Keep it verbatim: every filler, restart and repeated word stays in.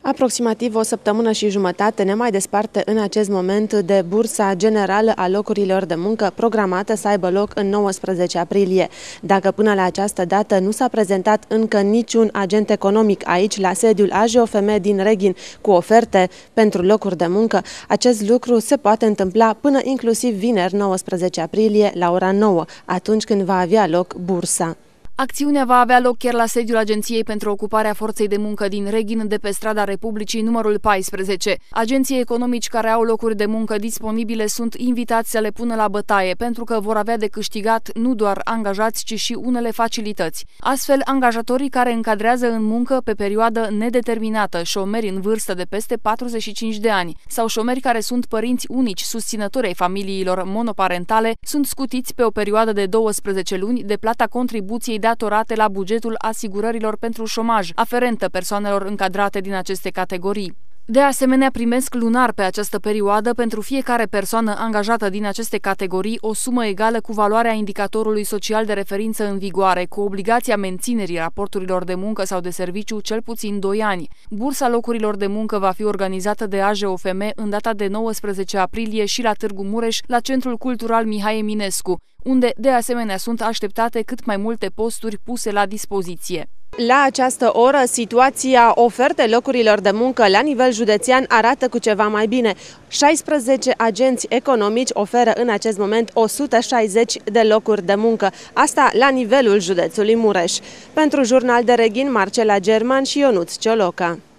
Aproximativ o săptămână și jumătate ne mai desparte în acest moment de bursa generală a locurilor de muncă programată să aibă loc în nouăsprezece aprilie. Dacă până la această dată nu s-a prezentat încă niciun agent economic aici, la sediul A J O F M din Reghin, cu oferte pentru locuri de muncă, acest lucru se poate întâmpla până inclusiv vineri nouăsprezece aprilie la ora nouă, atunci când va avea loc bursa. Acțiunea va avea loc chiar la sediul Agenției pentru Ocuparea Forței de Muncă din Reghin, de pe strada Republicii numărul paisprezece. Agenții economici care au locuri de muncă disponibile sunt invitați să le pună la bătaie, pentru că vor avea de câștigat nu doar angajați, ci și unele facilități. Astfel, angajatorii care încadrează în muncă pe perioadă nedeterminată șomeri în vârstă de peste patruzeci și cinci de ani sau șomeri care sunt părinți unici susținători ai familiilor monoparentale sunt scutiți pe o perioadă de douăsprezece luni de plata contribuției datorate la bugetul asigurărilor pentru șomaj, aferentă persoanelor încadrate din aceste categorii. De asemenea, primesc lunar pe această perioadă pentru fiecare persoană angajată din aceste categorii o sumă egală cu valoarea indicatorului social de referință în vigoare, cu obligația menținerii raporturilor de muncă sau de serviciu cel puțin doi ani. Bursa locurilor de muncă va fi organizată de A J O F M în data de nouăsprezece aprilie și la Târgu Mureș, la Centrul Cultural Mihai Eminescu, unde de asemenea sunt așteptate cât mai multe posturi puse la dispoziție. La această oră, situația ofertei locurilor de muncă la nivel județean arată cu ceva mai bine. șaisprezece agenți economici oferă în acest moment o sută șaizeci de locuri de muncă, asta la nivelul județului Mureș. Pentru Jurnal de Reghin, Marcela German și Ionuț Cioloca.